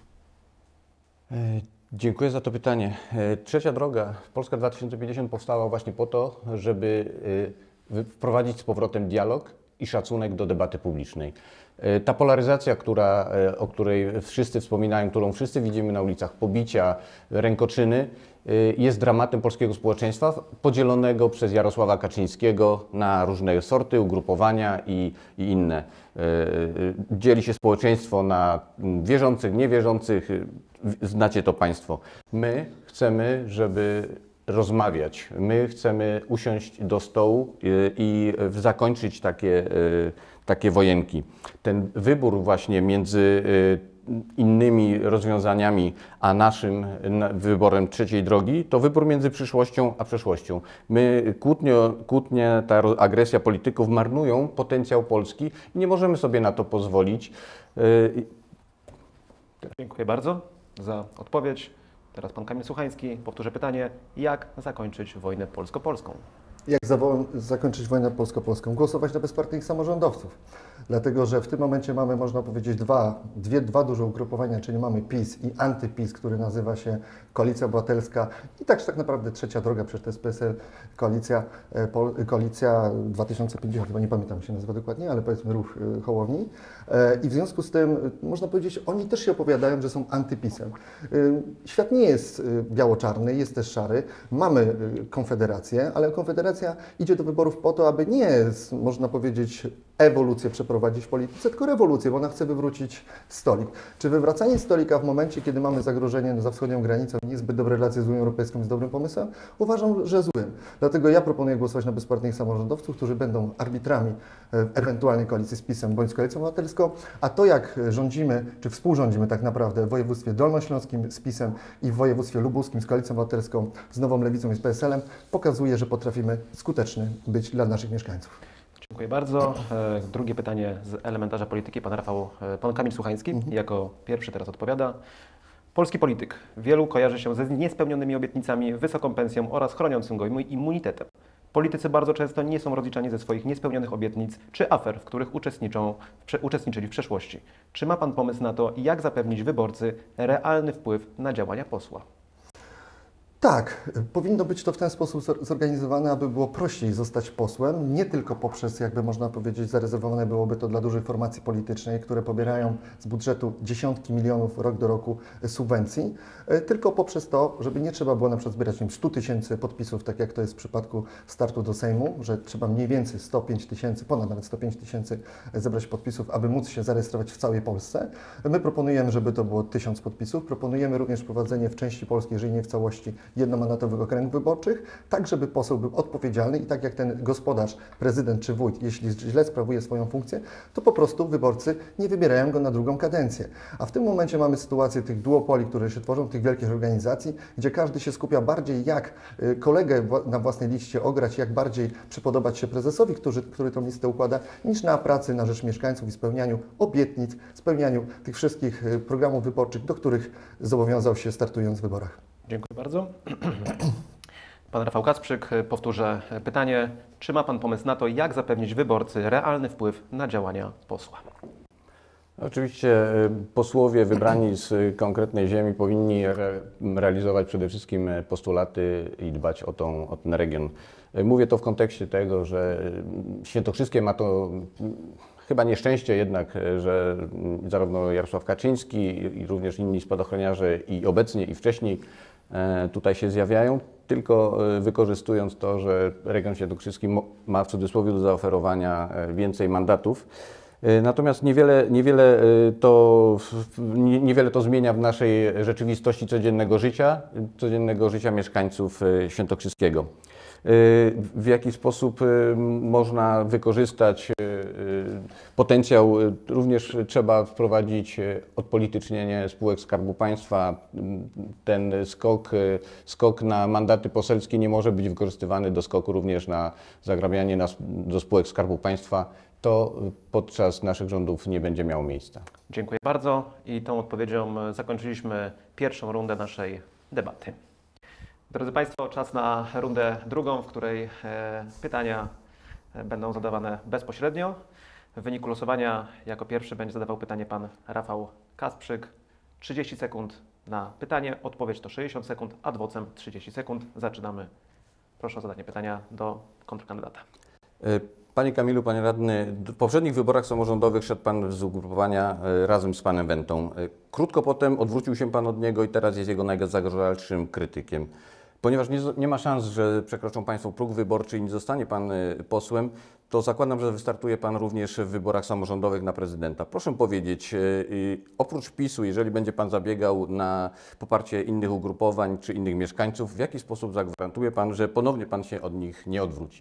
Dziękuję za to pytanie. Trzecia droga, Polska dwa tysiące pięćdziesiąt powstała właśnie po to, żeby wprowadzić z powrotem dialog i szacunek do debaty publicznej. Ta polaryzacja, która, o której wszyscy wspominają, którą wszyscy widzimy na ulicach, pobicia, rękoczyny, jest dramatem polskiego społeczeństwa podzielonego przez Jarosława Kaczyńskiego na różne sorty, ugrupowania i, i inne. Dzieli się społeczeństwo na wierzących, niewierzących, znacie to Państwo. My chcemy, żeby rozmawiać. My chcemy usiąść do stołu i, i zakończyć takie, takie wojenki. Ten wybór właśnie między innymi rozwiązaniami, a naszym wyborem trzeciej drogi, to wybór między przyszłością a przeszłością. My kłótnie, kłótnie, ta agresja polityków marnują potencjał Polski i nie możemy sobie na to pozwolić. Dziękuję bardzo za odpowiedź. Teraz pan Kamil Suchański. Powtórzę pytanie, jak zakończyć wojnę polsko-polską? Jak zawo- zakończyć wojnę polsko-polską? Głosować na bezpartyjnych samorządowców. Dlatego, że w tym momencie mamy, można powiedzieć, dwa, dwie, dwa duże ugrupowania, czyli mamy PiS i antyPiS, który nazywa się Koalicja Obywatelska i także tak naprawdę trzecia droga, przecież to jest P S L, Koalicja, Pol, Koalicja dwa tysiące pięćdziesiąt, chyba nie pamiętam, jak się nazywa dokładnie, ale powiedzmy ruch Hołowni. I w związku z tym, można powiedzieć, oni też się opowiadają, że są antyPiS-em. Świat nie jest biało-czarny, jest też szary. Mamy Konfederację, ale Konfederacja idzie do wyborów po to, aby nie, można powiedzieć, ewolucję przeprowadzić w polityce, tylko rewolucję, bo ona chce wywrócić stolik. Czy wywracanie stolika w momencie, kiedy mamy zagrożenie za wschodnią granicą i niezbyt dobre relacje z Unią Europejską jest dobrym pomysłem? Uważam, że złym. Dlatego ja proponuję głosować na bezpartyjnych samorządowców, którzy będą arbitrami ewentualnej koalicji z PiS-em bądź z Koalicją Obywatelską, a to jak rządzimy, czy współrządzimy tak naprawdę w województwie dolnośląskim z PiS-em i w województwie lubuskim z Koalicją Obywatelską, z Nową Lewicą i z P S L-em, pokazuje, że potrafimy skuteczny być dla naszych mieszkańców. Dziękuję bardzo. Drugie pytanie z elementarza polityki, pan Rafał, pan Kamil Suchański mhm. jako pierwszy teraz odpowiada. Polski polityk wielu kojarzy się ze niespełnionymi obietnicami, wysoką pensją oraz chroniącym go immunitetem. Politycy bardzo często nie są rozliczani ze swoich niespełnionych obietnic czy afer, w których uczestniczą, w, uczestniczyli w przeszłości. Czy ma pan pomysł na to, jak zapewnić wyborcy realny wpływ na działania posła? Tak, powinno być to w ten sposób zorganizowane, aby było prościej zostać posłem, nie tylko poprzez, jakby można powiedzieć, zarezerwowane byłoby to dla dużej formacji politycznej, które pobierają z budżetu dziesiątki milionów rok do roku subwencji, tylko poprzez to, żeby nie trzeba było na przykład zbierać nie wiem, stu tysięcy podpisów, tak jak to jest w przypadku startu do Sejmu, że trzeba mniej więcej sto pięć tysięcy, ponad nawet sto pięć tysięcy zebrać podpisów, aby móc się zarejestrować w całej Polsce. My proponujemy, żeby to było tysiąc podpisów. Proponujemy również wprowadzenie w części polskiej, jeżeli nie w całości, jednomandatowych okręgów wyborczych, tak żeby poseł był odpowiedzialny i tak jak ten gospodarz, prezydent czy wójt, jeśli źle sprawuje swoją funkcję, to po prostu wyborcy nie wybierają go na drugą kadencję. A w tym momencie mamy sytuację tych duopoli, które się tworzą, tych wielkich organizacji, gdzie każdy się skupia bardziej jak kolegę na własnej liście ograć, jak bardziej przypodobać się prezesowi, który, który tą listę układa, niż na pracy na rzecz mieszkańców i spełnianiu obietnic, spełnianiu tych wszystkich programów wyborczych, do których zobowiązał się startując w wyborach. Dziękuję bardzo. Pan Rafał Kasprzyk, powtórzę pytanie. Czy ma Pan pomysł na to, jak zapewnić wyborcy realny wpływ na działania posła? Oczywiście posłowie wybrani z konkretnej ziemi powinni re realizować przede wszystkim postulaty i dbać o, tą, o ten region. Mówię to w kontekście tego, że Świętokrzyskie ma to chyba nieszczęście jednak, że zarówno Jarosław Kaczyński i również inni spadochroniarze i obecnie i wcześniej tutaj się zjawiają, tylko wykorzystując to, że region świętokrzyski ma w cudzysłowie do zaoferowania więcej mandatów. Natomiast niewiele, niewiele, to, niewiele to zmienia w naszej rzeczywistości codziennego życia, codziennego życia mieszkańców Świętokrzyskiego. W jaki sposób można wykorzystać potencjał? Również trzeba wprowadzić odpolitycznienie spółek Skarbu Państwa. Ten skok, skok na mandaty poselskie nie może być wykorzystywany do skoku również na zagrabianie na, do spółek Skarbu Państwa. To podczas naszych rządów nie będzie miało miejsca. Dziękuję bardzo i tą odpowiedzią zakończyliśmy pierwszą rundę naszej debaty. Drodzy Państwo, czas na rundę drugą, w której pytania będą zadawane bezpośrednio. W wyniku losowania jako pierwszy będzie zadawał pytanie pan Rafał Kasprzyk. trzydzieści sekund na pytanie, odpowiedź to sześćdziesiąt sekund, ad vocem trzydzieści sekund. Zaczynamy. Proszę o zadanie pytania do kontrkandydata. Panie Kamilu, Panie Radny, w poprzednich wyborach samorządowych szedł Pan z ugrupowania razem z Panem Wentą. Krótko potem odwrócił się Pan od niego i teraz jest jego najzagorzalszym krytykiem. Ponieważ nie, nie ma szans, że przekroczą Państwo próg wyborczy i nie zostanie Pan posłem, to zakładam, że wystartuje Pan również w wyborach samorządowych na prezydenta. Proszę powiedzieć, oprócz PiSu, jeżeli będzie Pan zabiegał na poparcie innych ugrupowań czy innych mieszkańców, w jaki sposób zagwarantuje Pan, że ponownie Pan się od nich nie odwróci?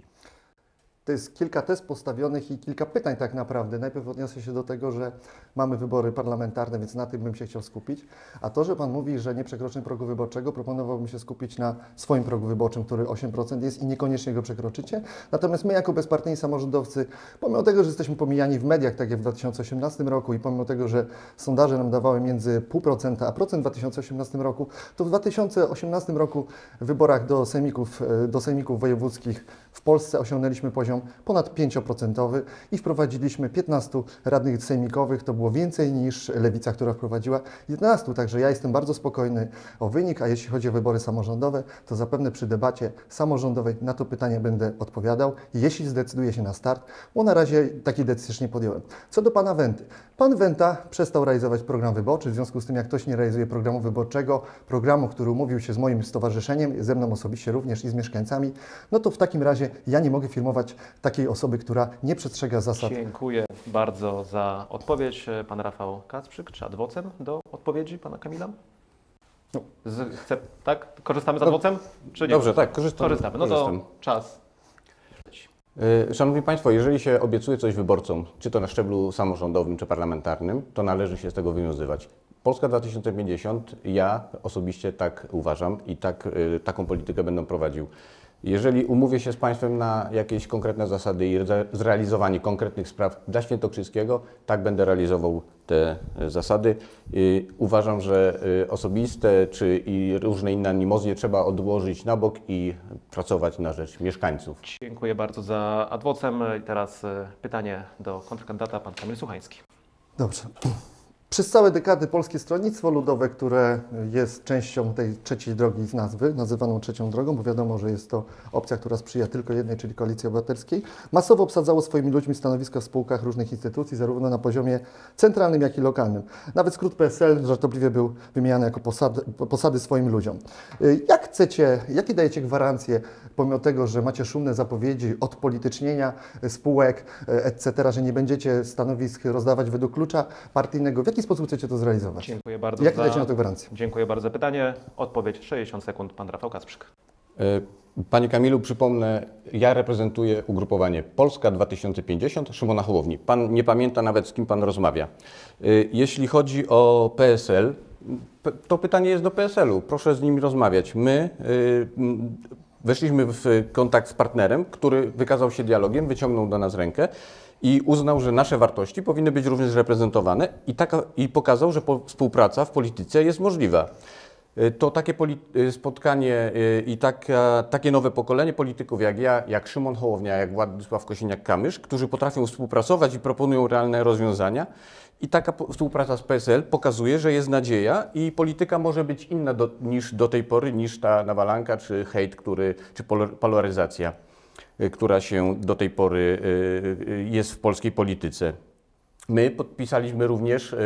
To jest kilka tez postawionych i kilka pytań tak naprawdę. Najpierw odniosę się do tego, że mamy wybory parlamentarne, więc na tym bym się chciał skupić. A to, że Pan mówi, że nie przekroczy progu wyborczego, proponowałbym się skupić na swoim progu wyborczym, który osiem procent jest i niekoniecznie go przekroczycie. Natomiast my jako bezpartyjni samorządowcy, pomimo tego, że jesteśmy pomijani w mediach, tak jak w dwa tysiące osiemnastym roku i pomimo tego, że sondaże nam dawały między zero przecinek pięć procent a procent w dwa tysiące osiemnastym roku, to w dwa tysiące osiemnastym roku w wyborach do sejmików, do sejmików wojewódzkich w Polsce osiągnęliśmy poziom ponad pięć procent i wprowadziliśmy piętnastu radnych sejmikowych. To było więcej niż Lewica, która wprowadziła jedenastu. Także ja jestem bardzo spokojny o wynik, a jeśli chodzi o wybory samorządowe, to zapewne przy debacie samorządowej na to pytanie będę odpowiadał, jeśli zdecyduję się na start, bo na razie takiej decyzji jeszcze nie podjąłem. Co do Pana Wenty. Pan Wenta przestał realizować program wyborczy, w związku z tym jak ktoś nie realizuje programu wyborczego, programu, który umówił się z moim stowarzyszeniem, ze mną osobiście również i z mieszkańcami, no to w takim razie ja nie mogę firmować takiej osoby, która nie przestrzega zasad. Dziękuję bardzo za odpowiedź. Pan Rafał Kasprzyk, czy ad vocem do odpowiedzi Pana Kamila? No. Z, chce, tak? Korzystamy z ad vocem? Czy nie? Dobrze, tak, korzystam. Korzystamy. No korzystam. to czas. Szanowni Państwo, jeżeli się obiecuje coś wyborcom, czy to na szczeblu samorządowym, czy parlamentarnym, to należy się z tego wywiązywać. Polska dwa tysiące pięćdziesiąt, ja osobiście tak uważam i tak, taką politykę będę prowadził. Jeżeli umówię się z Państwem na jakieś konkretne zasady i zrealizowanie konkretnych spraw dla Świętokrzyskiego, tak będę realizował te zasady. Uważam, że osobiste czy i różne inne animozje trzeba odłożyć na bok i pracować na rzecz mieszkańców. Dziękuję bardzo za ad vocem. I teraz pytanie do kontrkandydata, pan Kamil Suchański. Dobrze. Przez całe dekady Polskie Stronnictwo Ludowe, które jest częścią tej trzeciej drogi z nazwy, nazywaną trzecią drogą, bo wiadomo, że jest to opcja, która sprzyja tylko jednej, czyli Koalicji Obywatelskiej, masowo obsadzało swoimi ludźmi stanowiska w spółkach różnych instytucji, zarówno na poziomie centralnym, jak i lokalnym. Nawet skrót P S L żartobliwie był wymieniany jako posady, posady swoim ludziom. Jak chcecie, jakie dajecie gwarancje, pomimo tego, że macie szumne zapowiedzi odpolitycznienia spółek, et cetera, że nie będziecie stanowisk rozdawać według klucza partyjnego, w jaki sposób chcecie to zrealizować? Dziękuję bardzo. Jakie za... dajecie na to gwarancję? Dziękuję bardzo za pytanie. Odpowiedź sześćdziesiąt sekund, pan Rafał Kasprzyk. Panie Kamilu, przypomnę, ja reprezentuję ugrupowanie Polska dwa tysiące pięćdziesiąt Szymona Hołowni. Pan nie pamięta nawet, z kim pan rozmawia. Jeśli chodzi o P S L, to pytanie jest do P S L-u. Proszę z nimi rozmawiać. My weszliśmy w kontakt z partnerem, który wykazał się dialogiem, wyciągnął do nas rękę i uznał, że nasze wartości powinny być również reprezentowane i, taka, i pokazał, że po, współpraca w polityce jest możliwa. To takie spotkanie i taka, takie nowe pokolenie polityków jak ja, jak Szymon Hołownia, jak Władysław Kosiniak-Kamysz, którzy potrafią współpracować i proponują realne rozwiązania. I taka współpraca z P S L pokazuje, że jest nadzieja i polityka może być inna do, niż do tej pory, niż ta nawalanka czy hejt, który, czy polaryzacja, która się do tej pory jest w polskiej polityce. My podpisaliśmy również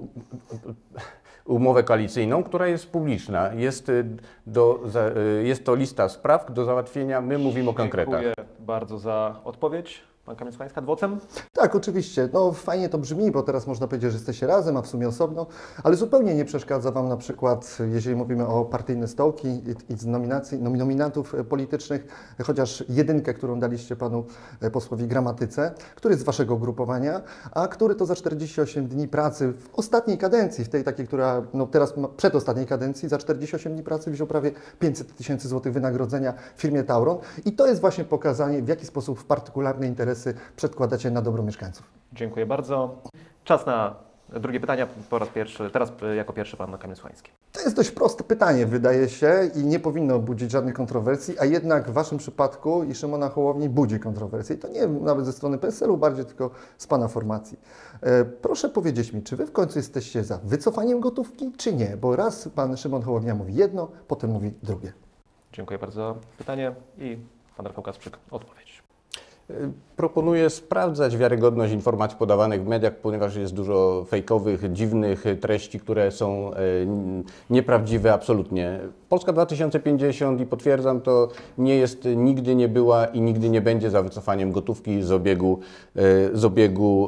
umowę koalicyjną, która jest publiczna. Jest, do, jest to lista spraw do załatwienia. My mówimy o konkretach. Dziękuję bardzo za odpowiedź. Pan Kamil Słuchański, adwocem? Tak, oczywiście. No fajnie to brzmi, bo teraz można powiedzieć, że jesteście razem, a w sumie osobno, ale zupełnie nie przeszkadza Wam na przykład, jeżeli mówimy o partyjne stołki i, i z nominacji, nominatów politycznych, chociaż jedynkę, którą daliście Panu posłowi Gramatyce, który jest z Waszego ugrupowania, a który to za czterdzieści osiem dni pracy w ostatniej kadencji, w tej takiej, która no teraz ma przedostatniej kadencji, za czterdzieści osiem dni pracy wziął prawie pięćset tysięcy złotych wynagrodzenia w firmie Tauron i to jest właśnie pokazanie, w jaki sposób w partykularne interesy przedkładacie na dobro mieszkańców. Dziękuję bardzo. Czas na drugie pytanie. Po raz pierwszy, teraz jako pierwszy pan Kamil Słuchański. To jest dość proste pytanie, wydaje się, i nie powinno budzić żadnych kontrowersji, a jednak w Waszym przypadku i Szymona Hołowni budzi kontrowersje. I to nie nawet ze strony P S L-u, bardziej tylko z Pana formacji. E, proszę powiedzieć mi, czy Wy w końcu jesteście za wycofaniem gotówki, czy nie? Bo raz Pan Szymon Hołownia mówi jedno, potem mówi drugie. Dziękuję bardzo za pytanie i pan Rafał Kasprzyk, odpowiedź. Proponuję sprawdzać wiarygodność informacji podawanych w mediach, ponieważ jest dużo fejkowych, dziwnych treści, które są nieprawdziwe absolutnie. Polska dwa tysiące pięćdziesiąt, i potwierdzam to, nie jest, nigdy nie była i nigdy nie będzie za wycofaniem gotówki z obiegu, z obiegu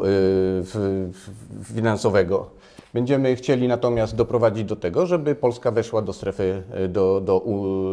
finansowego. Będziemy chcieli natomiast doprowadzić do tego, żeby Polska weszła do strefy, do, do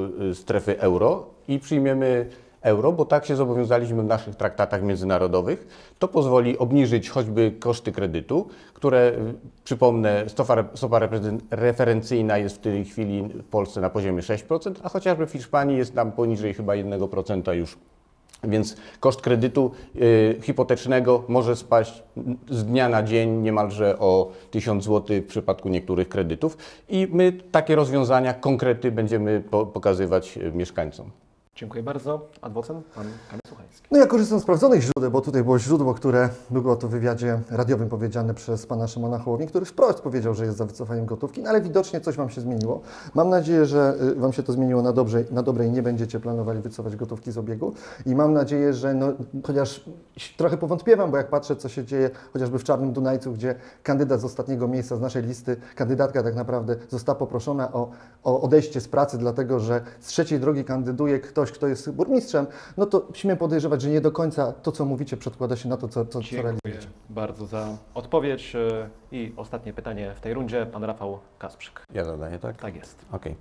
strefy euro i przyjmiemy euro, bo tak się zobowiązaliśmy w naszych traktatach międzynarodowych. To pozwoli obniżyć choćby koszty kredytu, które, przypomnę, stopa, stopa referencyjna jest w tej chwili w Polsce na poziomie sześć procent, a chociażby w Hiszpanii jest tam poniżej chyba jeden procent już. Więc koszt kredytu y, hipotecznego może spaść z dnia na dzień niemalże o tysiąc złotych w przypadku niektórych kredytów i my takie rozwiązania, konkrety będziemy po, pokazywać mieszkańcom. Dziękuję bardzo. Adwocem pan Kamil Słuchański. No ja korzystam z sprawdzonych źródeł, bo tutaj było źródło, które było to w wywiadzie radiowym powiedziane przez pana Szymona Hołowni, który wprost powiedział, że jest za wycofaniem gotówki, no ale widocznie coś Wam się zmieniło. Mam nadzieję, że Wam się to zmieniło na, dobrze, na dobre i nie będziecie planowali wycofać gotówki z obiegu i mam nadzieję, że no, chociaż trochę powątpiewam, bo jak patrzę, co się dzieje chociażby w Czarnym Dunajcu, gdzie kandydat z ostatniego miejsca z naszej listy, kandydatka tak naprawdę została poproszona o, o odejście z pracy, dlatego że z trzeciej drogi kandyduje ktoś, kto jest burmistrzem, no to śmiem podejrzewać, że nie do końca to, co mówicie, przedkłada się na to, co, co, co realizujecie. Dziękuję bardzo za odpowiedź. I ostatnie pytanie w tej rundzie, pan Rafał Kasprzyk. Ja zadaję, tak? Tak jest. Okej.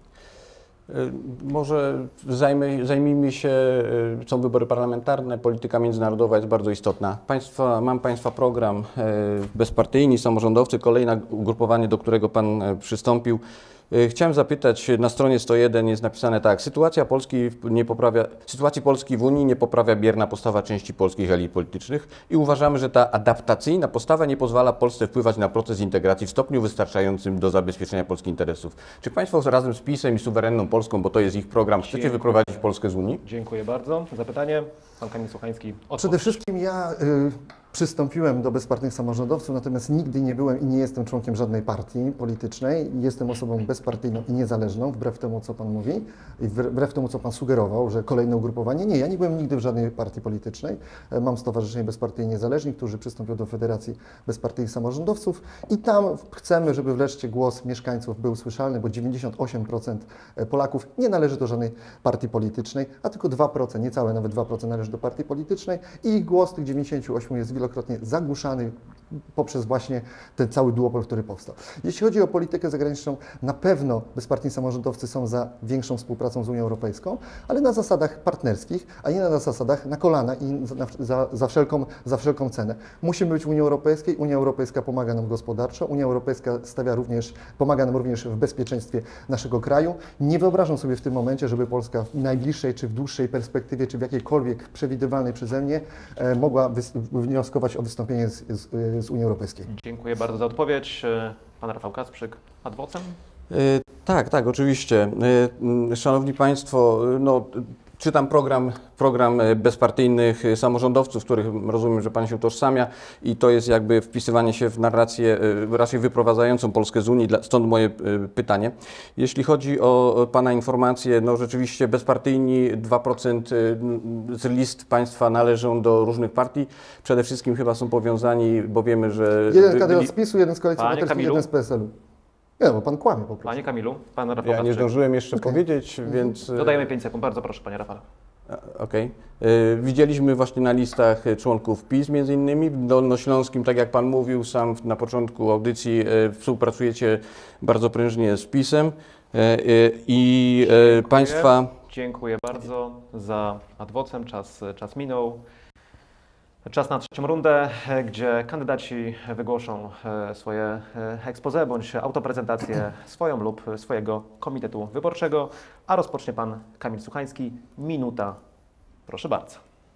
Okay. Może zajmij, zajmijmy się, są wybory parlamentarne, polityka międzynarodowa jest bardzo istotna. Państwa, mam Państwa program Bezpartyjni Samorządowcy, kolejne ugrupowanie, do którego Pan przystąpił. Chciałem zapytać, na stronie sto jeden jest napisane tak: sytuacja Polski nie poprawia, sytuacji Polski w Unii nie poprawia bierna postawa części polskich elit politycznych i uważamy, że ta adaptacyjna postawa nie pozwala Polsce wpływać na proces integracji w stopniu wystarczającym do zabezpieczenia polskich interesów. Czy Państwo razem z PiS-em i suwerenną Polską, bo to jest ich program, chcecie Dziękuję. wyprowadzić Polskę z Unii? Dziękuję bardzo za pytanie. Pan Kamil Słuchański, odpowiedź. Przede wszystkim ja y, przystąpiłem do bezpartyjnych samorządowców, natomiast nigdy nie byłem i nie jestem członkiem żadnej partii politycznej. Jestem osobą bezpartyjną i niezależną, wbrew temu, co Pan mówi i wbrew temu, co Pan sugerował, że kolejne ugrupowanie. Nie, ja nie byłem nigdy w żadnej partii politycznej. Mam Stowarzyszenie Bezpartyjni Niezależni, którzy przystąpią do Federacji Bezpartyjnych Samorządowców i tam chcemy, żeby wreszcie głos mieszkańców był słyszalny, bo dziewięćdziesiąt osiem procent Polaków nie należy do żadnej partii politycznej, a tylko dwa procent, niecałe nawet dwa procent należy do partii politycznej i ich głos tych dziewięćdziesięciu ośmiu jest wielokrotnie zagłuszany poprzez właśnie ten cały duopol, który powstał. Jeśli chodzi o politykę zagraniczną, na pewno bezpartyjni samorządowcy są za większą współpracą z Unią Europejską, ale na zasadach partnerskich, a nie na zasadach na kolana i za, za, za, wszelką, za wszelką cenę. Musimy być w Unii Europejskiej, Unia Europejska pomaga nam gospodarczo, Unia Europejska stawia również, pomaga nam również w bezpieczeństwie naszego kraju. Nie wyobrażam sobie w tym momencie, żeby Polska w najbliższej czy w dłuższej perspektywie, czy w jakiejkolwiek przewidywalnej przeze mnie e, mogła wnioskować o wystąpienie z, z, z Unii Europejskiej. Dziękuję bardzo za odpowiedź. Pan Rafał Kasprzyk, adwocem? Y, tak, tak, oczywiście. Y, Szanowni Państwo, no, czytam program, program bezpartyjnych samorządowców, w których rozumiem, że Pan się utożsamia i to jest jakby wpisywanie się w narrację raczej wyprowadzającą Polskę z Unii, stąd moje pytanie. Jeśli chodzi o Pana informacje, no rzeczywiście bezpartyjni dwa procent z list Państwa należą do różnych partii. Przede wszystkim chyba są powiązani, bo wiemy, że... Jeden kandydat z PiSu, jeden z Koalicji Panie Obywatelskiej, Kamilu? jeden z P S L-u. Nie, bo Pan kłamie po prostu. Panie Kamilu, Pan Rafał Ja nie Kasprzyk. zdążyłem jeszcze Okay. powiedzieć, więc... Dodajemy pięć sekund. Bardzo proszę, Panie Rafale. Okej. Okay. Widzieliśmy właśnie na listach członków PiS między innymi. W Dolnośląskim, tak jak Pan mówił sam na początku audycji, współpracujecie bardzo prężnie z PiS-em i Dziękuję. Państwa... Dziękuję bardzo za adwocem. Czas, czas minął. Czas na trzecią rundę, gdzie kandydaci wygłoszą swoje expose bądź autoprezentację swoją lub swojego komitetu wyborczego, a rozpocznie Pan Kamil Suchański. Minuta. Proszę bardzo.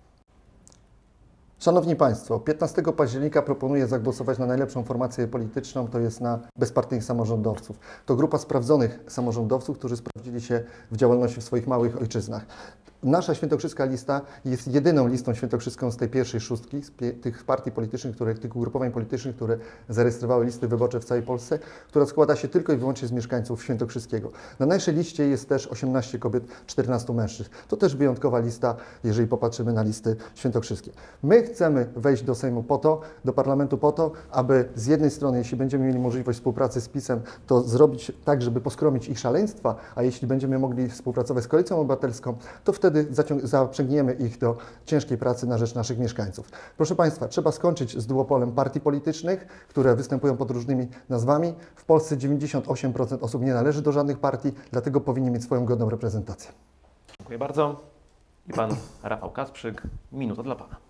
Szanowni Państwo, piętnastego października proponuję zagłosować na najlepszą formację polityczną, to jest na bezpartyjnych samorządowców. To grupa sprawdzonych samorządowców, którzy sprawdzili się w działalności w swoich małych ojczyznach. Nasza świętokrzyska lista jest jedyną listą świętokrzyską z tej pierwszej szóstki, z pie, tych partii politycznych, które, tych ugrupowań politycznych, które zarejestrowały listy wyborcze w całej Polsce, która składa się tylko i wyłącznie z mieszkańców Świętokrzyskiego. Na naszej liście jest też osiemnaście kobiet, czternastu mężczyzn. To też wyjątkowa lista, jeżeli popatrzymy na listy świętokrzyskie. My chcemy wejść do Sejmu po to, do parlamentu po to, aby z jednej strony, jeśli będziemy mieli możliwość współpracy z PiS-em, to zrobić tak, żeby poskromić ich szaleństwa, a jeśli będziemy mogli współpracować z Koalicją Obywatelską, to wtedy zaprzęgniemy ich do ciężkiej pracy na rzecz naszych mieszkańców. Proszę Państwa, trzeba skończyć z duopolem partii politycznych, które występują pod różnymi nazwami. W Polsce dziewięćdziesiąt osiem procent osób nie należy do żadnych partii, dlatego powinni mieć swoją godną reprezentację. Dziękuję bardzo. I Pan Rafał Kasprzyk. Minuta dla Pana.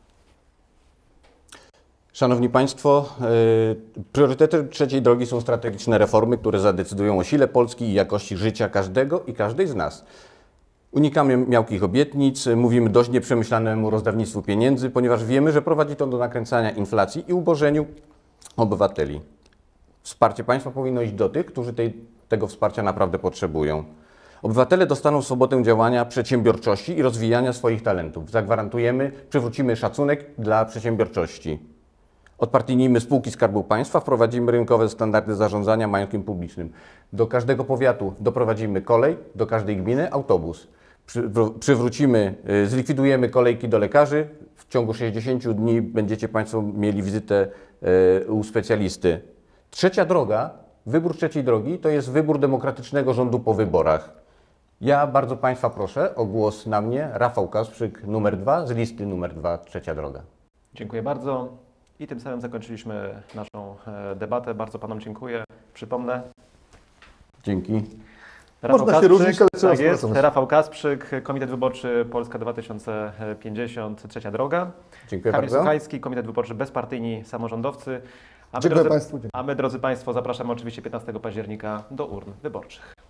Szanowni Państwo, yy, priorytetem trzeciej drogi są strategiczne reformy, które zadecydują o sile Polski i jakości życia każdego i każdej z nas. Unikamy miałkich obietnic, mówimy dość nieprzemyślanemu rozdawnictwu pieniędzy, ponieważ wiemy, że prowadzi to do nakręcania inflacji i ubożeniu obywateli. Wsparcie państwa powinno iść do tych, którzy tej, tego wsparcia naprawdę potrzebują. Obywatele dostaną swobodę działania, przedsiębiorczości i rozwijania swoich talentów. Zagwarantujemy, przywrócimy szacunek dla przedsiębiorczości. Odpartyjnijmy spółki Skarbu Państwa, wprowadzimy rynkowe standardy zarządzania majątkiem publicznym. Do każdego powiatu doprowadzimy kolej, do każdej gminy autobus. Przywrócimy, zlikwidujemy kolejki do lekarzy. W ciągu sześćdziesięciu dni będziecie Państwo mieli wizytę u specjalisty. Trzecia droga, wybór trzeciej drogi, to jest wybór demokratycznego rządu po wyborach. Ja bardzo Państwa proszę o głos na mnie, Rafał Kasprzyk, numer dwa, z listy numer dwa, trzecia droga. Dziękuję bardzo. I tym samym zakończyliśmy naszą debatę. Bardzo Panom dziękuję. Przypomnę. Dzięki. Rafał Można Kasprzyk, się różnić, ale trzeba tak jest. współpracować. Rafał Kasprzyk, Komitet Wyborczy Polska dwa tysiące pięćdziesiąt, Trzecia Droga. Dziękuję Kamil bardzo. Suchański, Komitet Wyborczy Bezpartyjni Samorządowcy. A my, Dziękuję drodzy, Państwu. a my, drodzy Państwo, zapraszamy oczywiście piętnastego października do urn wyborczych.